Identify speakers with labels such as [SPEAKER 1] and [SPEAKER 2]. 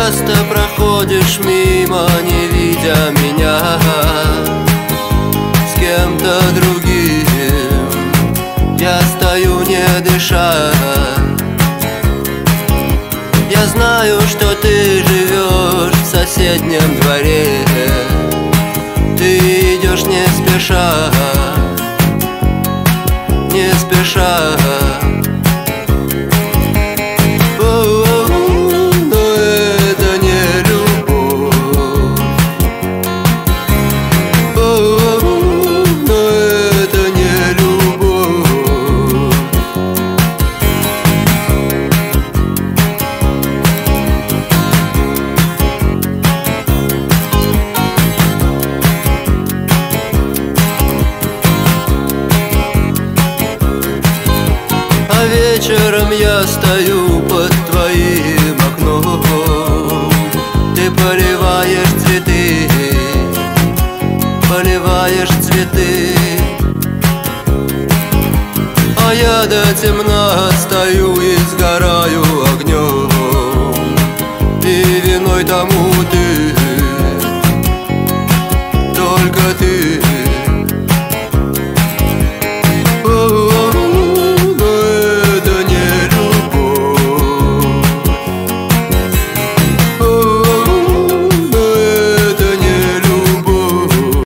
[SPEAKER 1] часто проходишь мимо, не видя меня с кем-то другим. Я стою, не дыша. Я знаю, что ты живешь в соседнем дворе. Ты идешь не спеша, не спеша. А вечером я стою под твоим окном. Ты поливаешь цветы, поливаешь цветы. А я до темна стою и сгораю огнем. И виной тому ты, только ты.